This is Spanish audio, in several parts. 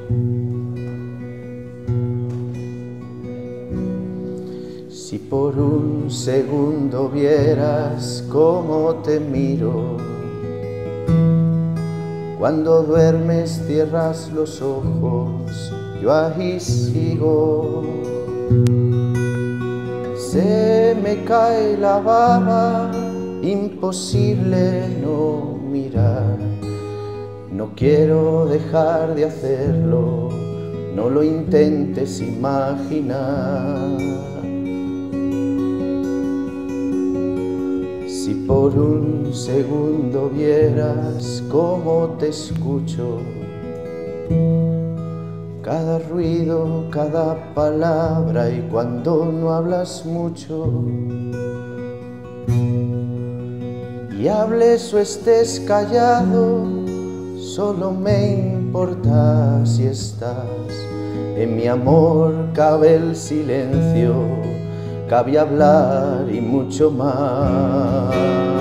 Si por un segundo vieras cómo te miro, cuando duermes cierras los ojos, yo ahí sigo. Se me cae la baba, imposible no mirar. No quiero dejar de hacerlo, no lo intentes imaginar. Si por un segundo vieras cómo te escucho, cada ruido, cada palabra, y cuando no hablas mucho, y hables o estés callado, solo me importa si estás. En mi amor cabe el silencio, cabe hablar y mucho más.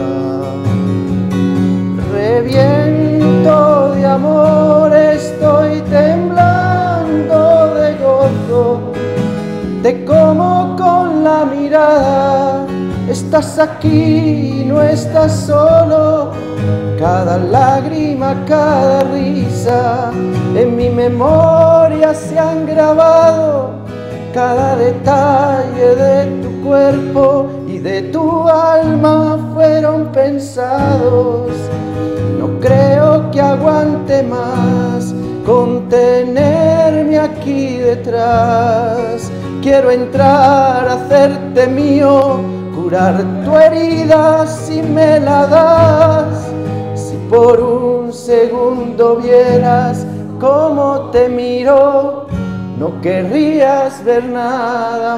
Reviento de amor, estoy temblando de gozo. Te como con la mirada, estás aquí, no estás solo. Cada lágrima, cada risa, en mi memoria se han grabado. Cada detalle de tu cuerpo y de tu alma fueron pensados. No creo que aguante más contenerme aquí detrás. Quiero entrar, hacerte mío, curar tu herida si me la das. Si por un segundo vieras cómo te miro, no querrías ver nada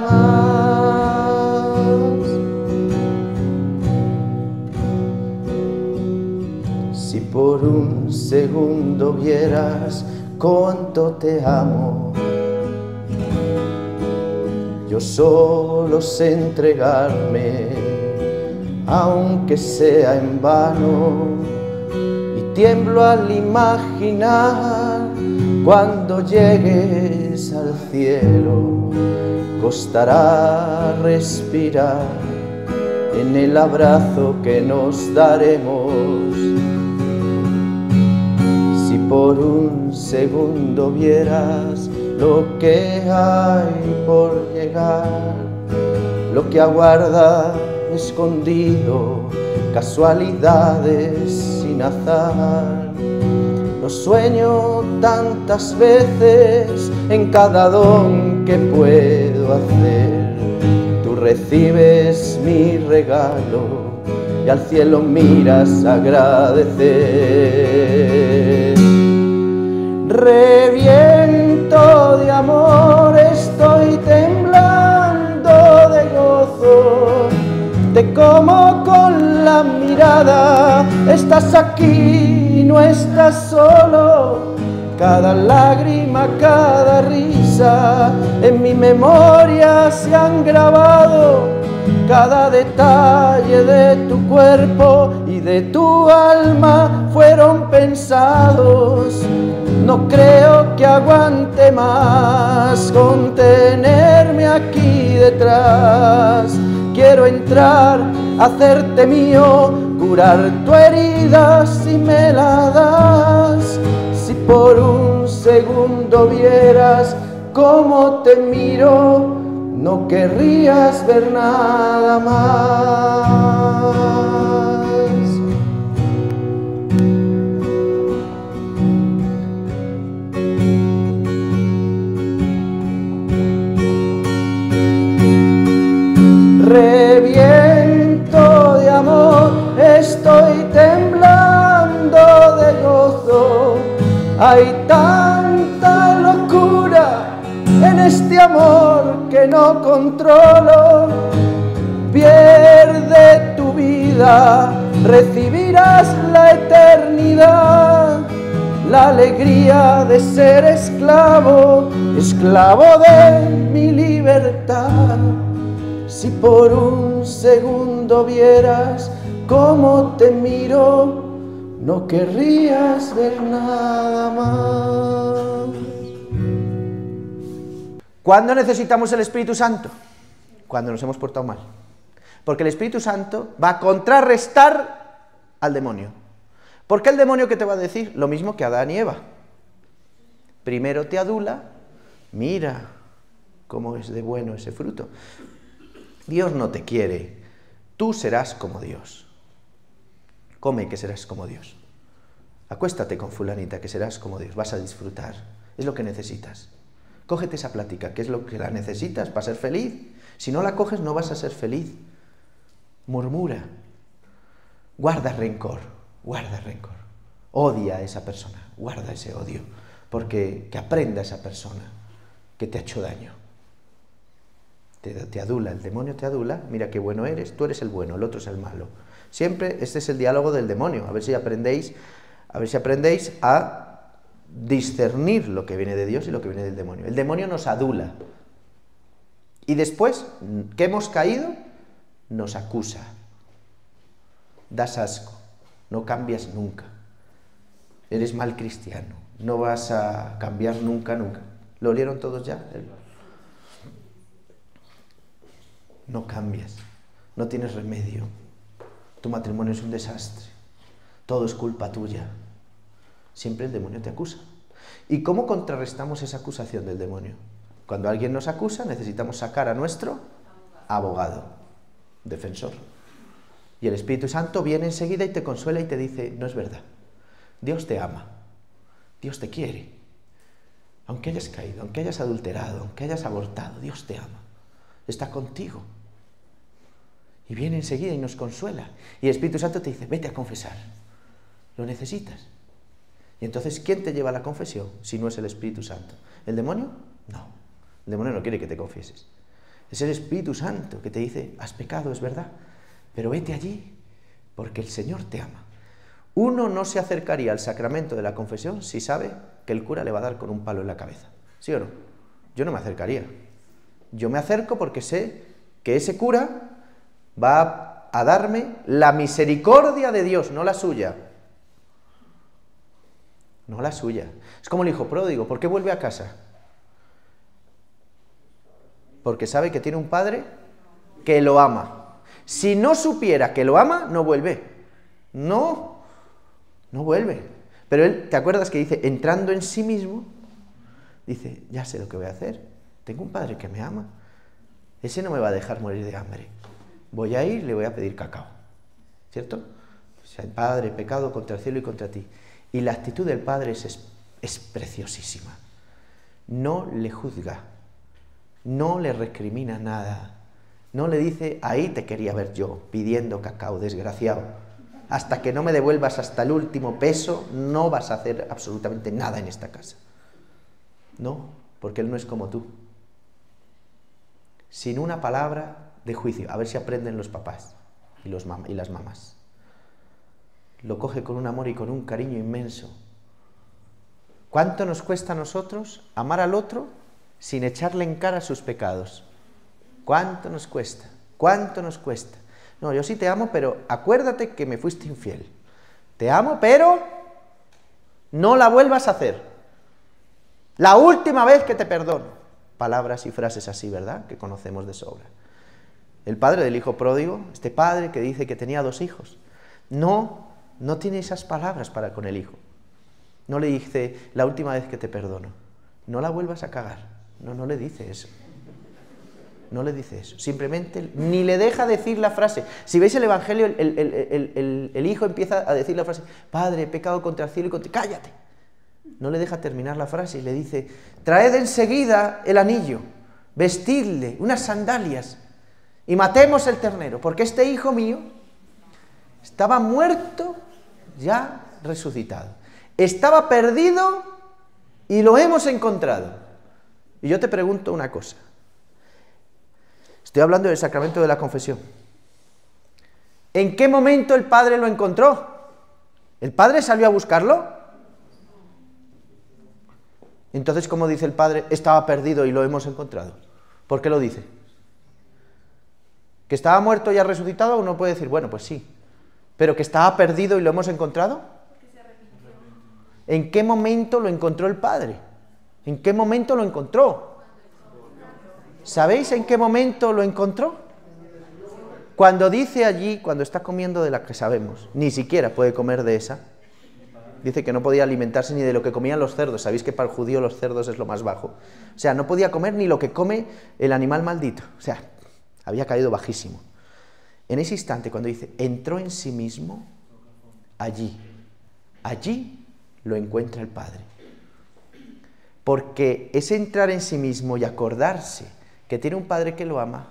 más. Si por un segundo vieras cuánto te amo, yo solo sé entregarme, aunque sea en vano, y tiemblo al imaginar cuando llegues al cielo. Costará respirar en el abrazo que nos daremos. Si por un segundo vieras lo que hay por llegar, lo que aguarda escondido, casualidades sin azar. Lo sueño tantas veces en cada don que puedo hacer. Tú recibes mi regalo y al cielo miras agradecer. Reviento de amor, estoy temblando de gozo. Te como con la mirada, estás aquí, no estás solo. Cada lágrima, cada risa, en mi memoria se han grabado. Cada detalle de tu cuerpo y de tu alma fueron pensados. No creo que aguante más contenerme aquí detrás. Quiero entrar, hacerte mío, curar tu herida si me la das. Si por un segundo vieras cómo te miro, no querrías ver nada más. Reviento de amor, estoy temblando de gozo. Hay tanta locura en este amor que no controlo. Pierde tu vida, recibirás la eternidad. La alegría de ser esclavo, esclavo de mi libertad. Si por un segundo vieras cómo te miro, no querrías ver nada más. ¿Cuándo necesitamos el Espíritu Santo? Cuando nos hemos portado mal. Porque el Espíritu Santo va a contrarrestar al demonio. ¿Por qué el demonio qué te va a decir? Lo mismo que Adán y Eva. Primero te adula, mira cómo es de bueno ese fruto. Dios no te quiere, tú serás como Dios. Come que serás como Dios. Acuéstate con fulanita que serás como Dios, vas a disfrutar, es lo que necesitas. Cógete esa plática, que es lo que la necesitas para ser feliz. Si no la coges no vas a ser feliz. Murmura, guarda rencor, odia a esa persona, guarda ese odio, porque que aprenda esa persona que te ha hecho daño. Te adula, el demonio te adula, mira qué bueno eres, tú eres el bueno, el otro es el malo. Siempre este es el diálogo del demonio, a ver si aprendéis a discernir lo que viene de Dios y lo que viene del demonio. El demonio nos adula. Y después, que hemos caído, nos acusa. Das asco, no cambias nunca. Eres mal cristiano, no vas a cambiar nunca. ¿Lo olieron todos ya? No cambias, no tienes remedio. Tu matrimonio es un desastre. Todo es culpa tuya. Siempre el demonio te acusa. ¿Y cómo contrarrestamos esa acusación del demonio? Cuando alguien nos acusa, necesitamos sacar a nuestro abogado, defensor. Y el Espíritu Santo viene enseguida y te consuela y te dice, no es verdad. Dios te ama. Dios te quiere. Aunque hayas caído, aunque hayas adulterado, aunque hayas abortado, Dios te ama. Está contigo. Y viene enseguida y nos consuela. Y el Espíritu Santo te dice, vete a confesar. Lo necesitas. Y entonces, ¿quién te lleva a la confesión si no es el Espíritu Santo? ¿El demonio? No. El demonio no quiere que te confieses. Es el Espíritu Santo que te dice, has pecado, es verdad, pero vete allí, porque el Señor te ama. Uno no se acercaría al sacramento de la confesión si sabe que el cura le va a dar con un palo en la cabeza. ¿Sí o no? Yo no me acercaría. Yo me acerco porque sé que ese cura va a darme la misericordia de Dios, no la suya. No la suya. Es como el hijo pródigo. ¿Por qué vuelve a casa? Porque sabe que tiene un padre que lo ama. Si no supiera que lo ama, no vuelve. No vuelve. Pero él, ¿te acuerdas que dice, entrando en sí mismo, dice, ya sé lo que voy a hacer. Tengo un padre que me ama. Ese no me va a dejar morir de hambre. Voy a ir y le voy a pedir cacao. ¿Cierto? O sea, el Padre, pecado contra el cielo y contra ti. Y la actitud del Padre es preciosísima. No le juzga, no le recrimina nada, no le dice, ahí te quería ver yo, pidiendo cacao, desgraciado. Hasta que no me devuelvas hasta el último peso, no vas a hacer absolutamente nada en esta casa. No, porque Él no es como tú. Sin una palabra de juicio, a ver si aprenden los papás y las mamás. Lo coge con un amor y con un cariño inmenso. ¿Cuánto nos cuesta a nosotros amar al otro sin echarle en cara sus pecados? ¿Cuánto nos cuesta? ¿Cuánto nos cuesta? No, yo sí te amo, pero acuérdate que me fuiste infiel. Te amo, pero no la vuelvas a hacer. La última vez que te perdono. Palabras y frases así, ¿verdad? Que conocemos de sobra. El padre del hijo pródigo, este padre que dice que tenía 2 hijos, no tiene esas palabras para con el hijo. No le dice, la última vez que te perdono, no la vuelvas a cagar. No le dice eso. No le dice eso. Simplemente ni le deja decir la frase. Si veis el Evangelio, el hijo empieza a decir la frase, Padre, he pecado contra el cielo y contra... ¡Cállate! No le deja terminar la frase y le dice, traed enseguida el anillo, vestidle unas sandalias y matemos el ternero, porque este hijo mío estaba muerto, ya resucitado. Estaba perdido y lo hemos encontrado. Y yo te pregunto una cosa. Estoy hablando del sacramento de la confesión. ¿En qué momento el padre lo encontró? ¿El padre salió a buscarlo? Entonces, ¿cómo dice el padre? Estaba perdido y lo hemos encontrado. ¿Por qué lo dice? ¿Que estaba muerto y ha resucitado? Uno puede decir, bueno, pues sí. ¿Pero que estaba perdido y lo hemos encontrado? ¿En qué momento lo encontró el padre? ¿En qué momento lo encontró? ¿Sabéis en qué momento lo encontró? Cuando dice allí, cuando está comiendo de la que sabemos, ni siquiera puede comer de esa. Dice que no podía alimentarse ni de lo que comían los cerdos. Sabéis que para el judío los cerdos es lo más bajo. O sea, no podía comer ni lo que come el animal maldito. O sea, había caído bajísimo. En ese instante, cuando dice, entró en sí mismo, allí lo encuentra el Padre. Porque ese entrar en sí mismo y acordarse que tiene un Padre que lo ama,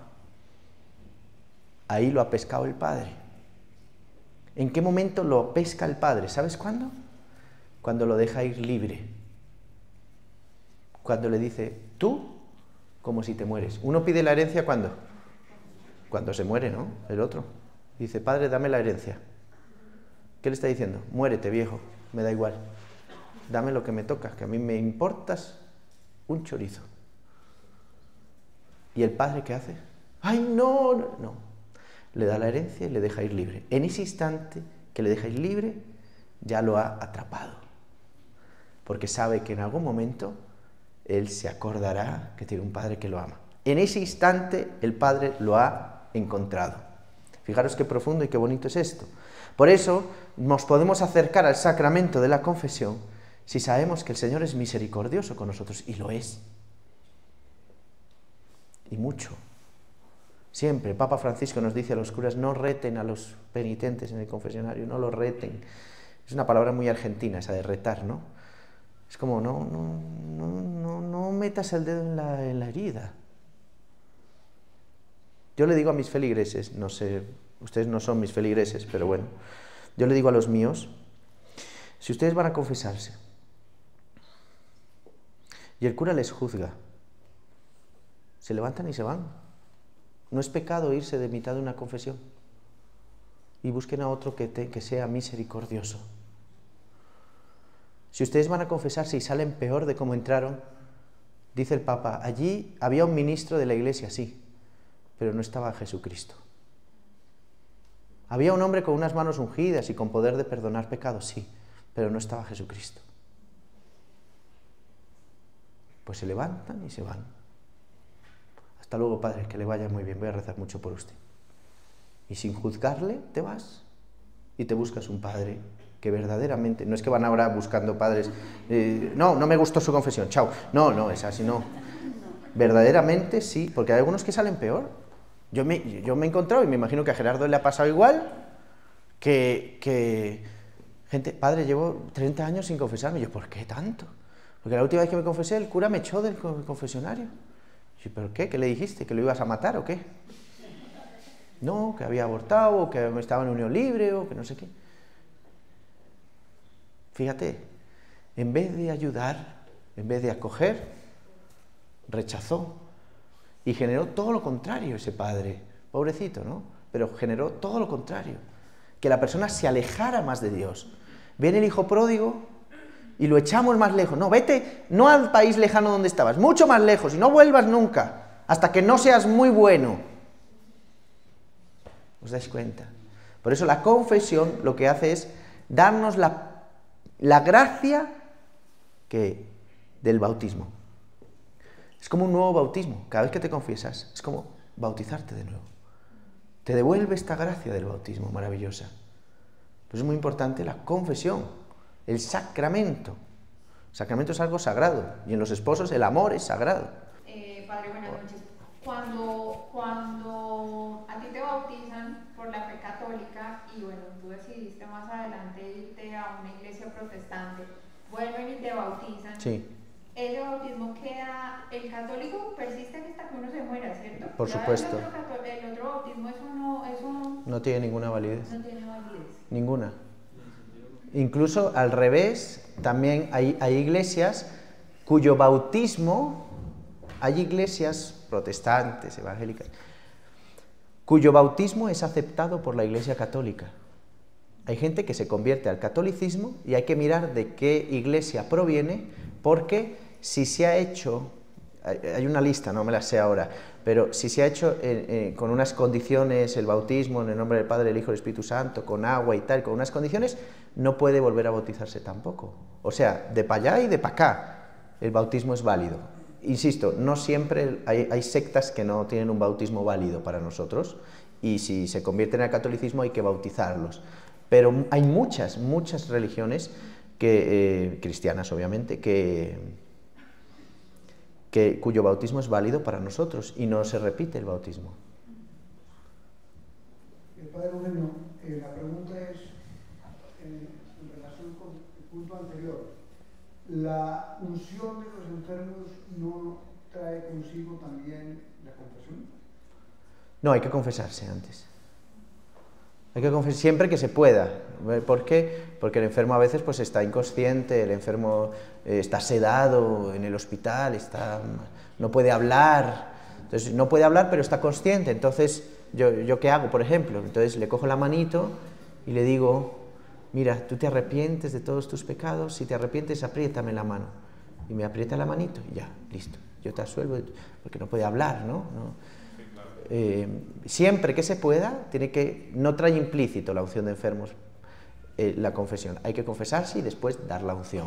ahí lo ha pescado el Padre. ¿En qué momento lo pesca el Padre? ¿Sabes cuándo? Cuando lo deja ir libre. Cuando le dice, tú, como si te mueres. Uno pide la herencia, ¿cuándo? Cuando se muere, ¿no? El otro. Dice, Padre, dame la herencia. ¿Qué le está diciendo? Muérete, viejo, me da igual. Dame lo que me toca, que a mí me importas un chorizo. ¿Y el Padre qué hace? ¡Ay, no! No. Le da la herencia y le deja ir libre. En ese instante que le deja ir libre, ya lo ha atrapado. Porque sabe que en algún momento él se acordará que tiene un Padre que lo ama. En ese instante el Padre lo ha encontrado. Fijaros qué profundo y qué bonito es esto. Por eso nos podemos acercar al sacramento de la confesión si sabemos que el Señor es misericordioso con nosotros, y lo es. Y mucho. Siempre, Papa Francisco nos dice a los curas, no reten a los penitentes en el confesionario, no los reten. Es una palabra muy argentina esa de retar, ¿no? Es como, no metas el dedo en la herida. Yo le digo a mis feligreses, no sé, ustedes no son mis feligreses, pero bueno, yo le digo a los míos, si ustedes van a confesarse y el cura les juzga, se levantan y se van. No es pecado irse de mitad de una confesión. Y busquen a otro que sea misericordioso. Si ustedes van a confesarse y salen peor de cómo entraron, dice el Papa, allí había un ministro de la Iglesia, sí, pero no estaba Jesucristo. Había un hombre con unas manos ungidas y con poder de perdonar pecados, sí, pero no estaba Jesucristo. Pues se levantan y se van. Hasta luego, Padre, que le vaya muy bien, voy a rezar mucho por usted. Y sin juzgarle te vas y te buscas un Padre que verdaderamente, no es que van ahora buscando padres, no me gustó su confesión, chao, no, es así, no. Verdaderamente sí, porque hay algunos que salen peor. Yo me he encontrado, y me imagino que a Gerardo le ha pasado igual, que gente, Padre, llevo 30 años sin confesarme. Y yo, ¿por qué tanto? Porque la última vez que me confesé, el cura me echó del confesionario. Y yo, ¿pero qué? ¿Qué le dijiste? ¿Que lo ibas a matar o qué? No, que había abortado, o que estaba en unión libre, o que no sé qué. Fíjate, en vez de ayudar, en vez de acoger, rechazó. Y generó todo lo contrario ese padre. Pobrecito, ¿no? Pero generó todo lo contrario. Que la persona se alejara más de Dios. Viene el hijo pródigo y lo echamos más lejos. No, vete, no al país lejano donde estabas, mucho más lejos, y no vuelvas nunca, hasta que no seas muy bueno. ¿Os dais cuenta? Por eso la confesión lo que hace es darnos la gracia del bautismo. Es como un nuevo bautismo. Cada vez que te confiesas, es como bautizarte de nuevo. Te devuelve esta gracia del bautismo maravillosa. Entonces es muy importante la confesión, el sacramento. El sacramento es algo sagrado, y en los esposos el amor es sagrado. Padre, buenas noches. Cuando a ti te bautizan por la fe católica y bueno, tú decidiste más adelante irte a una iglesia protestante, vuelven y te bautizan. Sí. Ese bautismo queda, el católico persiste hasta que uno se muera, ¿cierto? Por supuesto. El otro bautismo, eso no tiene ninguna validez. No tiene validez. Ninguna. Incluso al revés, también hay iglesias cuyo bautismo, hay iglesias protestantes, evangélicas, cuyo bautismo es aceptado por la Iglesia Católica. Hay gente que se convierte al catolicismo y hay que mirar de qué iglesia proviene, porque si se ha hecho, hay una lista, no me la sé ahora, pero si se ha hecho con unas condiciones el bautismo en el nombre del Padre, del Hijo y del Espíritu Santo, con agua y tal, con unas condiciones, no puede volver a bautizarse tampoco. O sea, de para allá y de para acá, el bautismo es válido. insisto, no siempre, hay sectas que no tienen un bautismo válido para nosotros, y si se convierten al catolicismo hay que bautizarlos. Pero hay muchas religiones cristianas obviamente, cuyo bautismo es válido para nosotros y no se repite el bautismo. Padre Eugenio, la pregunta es, en relación con el punto anterior, ¿la unción de los enfermos no trae consigo también la confesión? No, hay que confesarse antes. Hay que confesar siempre que se pueda. ¿Por qué? Porque el enfermo a veces pues está inconsciente, el enfermo está sedado en el hospital, no puede hablar. Entonces, no puede hablar pero está consciente. Entonces, ¿yo qué hago, por ejemplo? Entonces le cojo la manito y le digo, mira, tú te arrepientes de todos tus pecados, si te arrepientes apriétame la mano. Y me aprieta la manito y ya, listo. Yo te absuelvo, porque no puede hablar, ¿no? Siempre que se pueda, no trae implícito la unción de enfermos la confesión. Hay que confesarse y después dar la unción.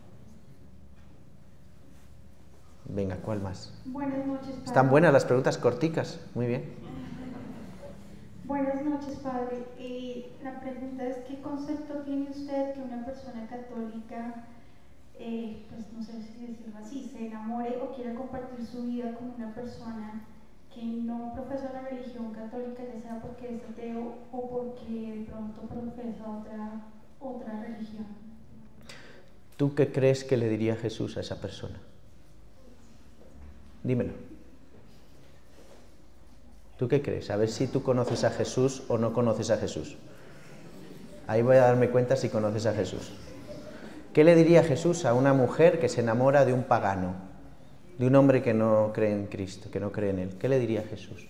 Venga, ¿cuál más? Buenas noches, padre. Están buenas las preguntas corticas, muy bien. Buenas noches, padre. La pregunta es, ¿qué concepto tiene usted que una persona católica, pues no sé si decirlo así, se enamore o quiera compartir su vida con una persona que no profesa la religión católica, ya sea porque es ateo o porque de pronto profesa otra religión? ¿Tú qué crees que le diría Jesús a esa persona? Dímelo. ¿Tú qué crees? A ver si tú conoces a Jesús o no conoces a Jesús. Ahí voy a darme cuenta si conoces a Jesús. ¿Qué le diría Jesús a una mujer que se enamora de un pagano, de un hombre que no cree en Cristo, que no cree en Él? ¿Qué le diría Jesús?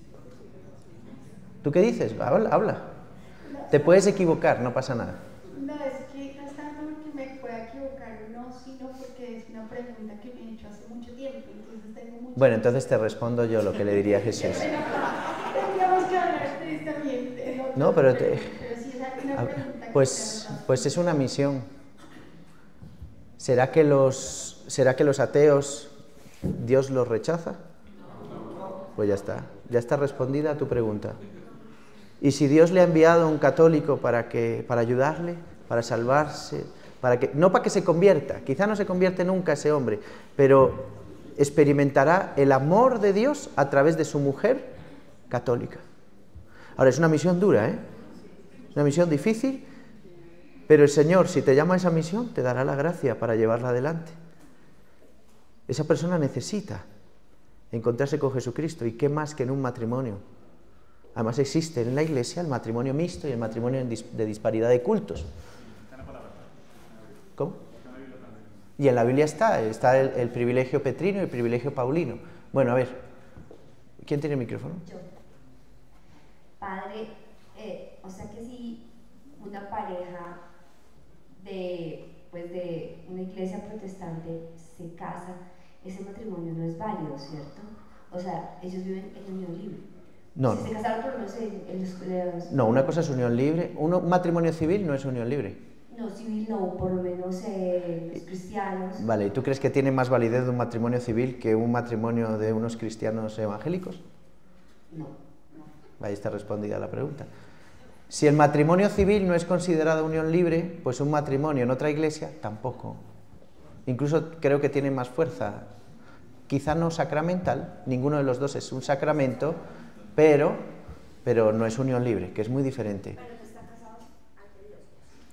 ¿Tú qué dices? Habla. Te puedes equivocar, no pasa nada. No, es que no es tanto porque me pueda equivocar o no, sino porque es una pregunta que me he hecho hace mucho tiempo, entonces tengo mucho... Bueno, entonces te respondo yo lo que le diría Jesús. Tendríamos que hablar tristemente. No, pero sí es una pregunta pues es una misión. ¿Será que los ateos Dios los rechaza? Pues ya está respondida tu pregunta. Y si Dios le ha enviado a un católico para ayudarle, para salvarse, no para que se convierta, quizá no se convierte nunca ese hombre, pero experimentará el amor de Dios a través de su mujer católica. Ahora, es una misión dura, ¿eh? Es una misión difícil, pero el Señor, si te llama a esa misión, te dará la gracia para llevarla adelante. Esa persona necesita encontrarse con Jesucristo, y qué más que en un matrimonio. Además existe en la Iglesia el matrimonio mixto y el matrimonio de disparidad de cultos. ¿Cómo? Y en la Biblia está el privilegio petrino y el privilegio paulino. Bueno, a ver, ¿quién tiene el micrófono? Yo. Padre, o sea que si una pareja de una iglesia protestante se casa, ese matrimonio no es válido, ¿cierto? O sea, ellos viven en unión libre. No. Si se casaron por no sé, No, una cosa es unión libre. Un matrimonio civil no es unión libre. No, civil no, por lo menos los cristianos. Vale, ¿y tú crees que tiene más validez de un matrimonio civil que un matrimonio de unos cristianos evangélicos? No. Ahí está respondida la pregunta. Si el matrimonio civil no es considerado unión libre, pues un matrimonio en otra iglesia tampoco. Incluso creo que tiene más fuerza. Quizá no sacramental, ninguno de los dos es un sacramento, pero no es unión libre, que es muy diferente. Pero no están casados ante Dios.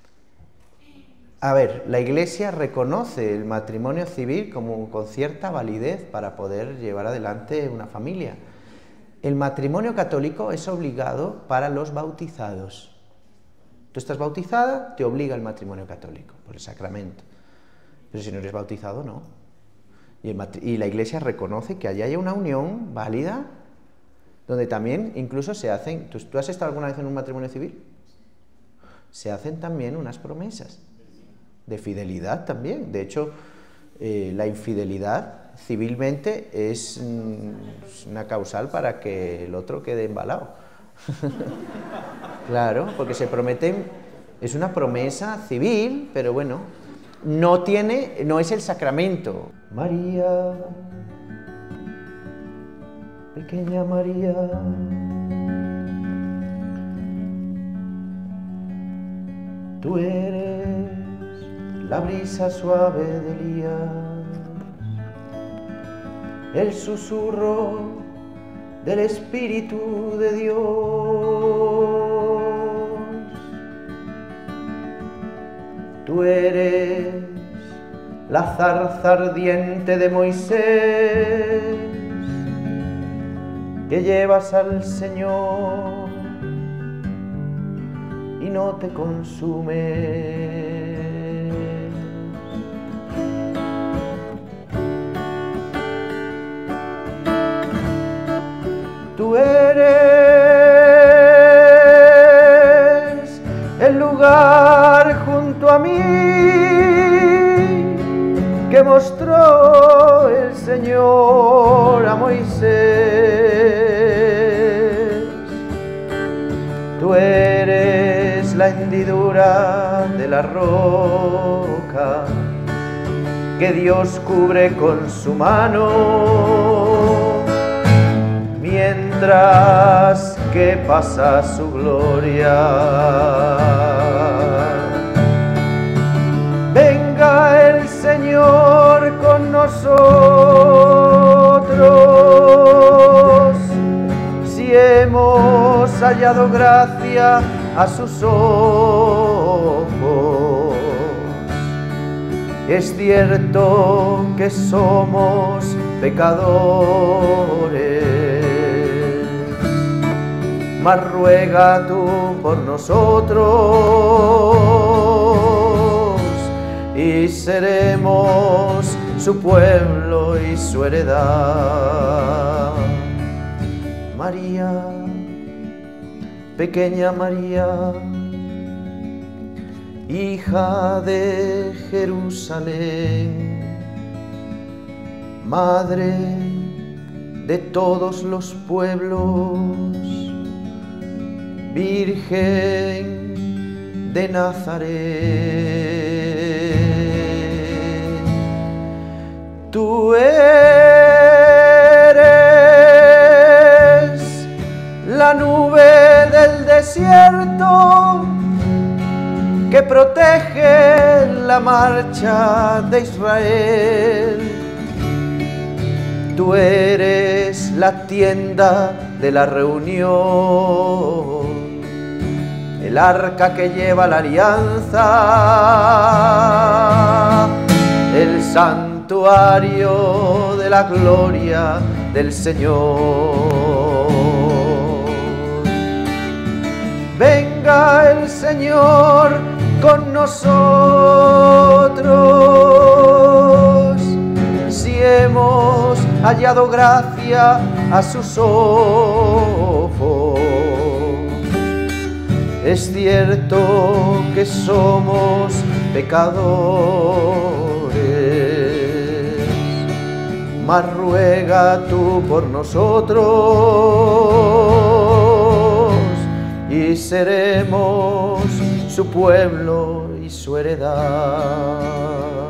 A ver, la Iglesia reconoce el matrimonio civil con cierta validez para poder llevar adelante una familia. El matrimonio católico es obligado para los bautizados. Tú estás bautizada, te obliga el matrimonio católico por el sacramento. Pero si no eres bautizado, no. Y la Iglesia reconoce que allí haya una unión válida, donde también incluso se hacen... ¿Tú has estado alguna vez en un matrimonio civil? Se hacen también unas promesas de fidelidad también. De hecho, la infidelidad civilmente es una causal para que el otro quede embalado. Claro, porque se prometen... Es una promesa civil, pero bueno, no es el sacramento. María, pequeña María, tú eres la brisa suave de Elías, el susurro del Espíritu de Dios. Tú eres la zarza ardiente de Moisés, que llevas al Señor y no te consume. Tú eres el lugar junto a mí que mostró el Señor a Moisés. Tú eres la hendidura de la roca que Dios cubre con su mano, mientras que pasa su gloria. Venga el Señor con nosotros, si hemos hallado gracia a sus ojos. Es cierto que somos pecadores, mas ruega tú por nosotros y seremos su pueblo y su heredad. María, pequeña María, hija de Jerusalén, madre de todos los pueblos, Virgen de Nazaret. Tú eres la nube del desierto que protege la marcha de Israel. Tú eres la tienda de la reunión, el arca que lleva la alianza, el santuario de la gloria del Señor. Venga el Señor con nosotros, si hemos hallado gracia a sus ojos. Es cierto que somos pecadores, mas ruega tú por nosotros y seremos su pueblo y su heredad.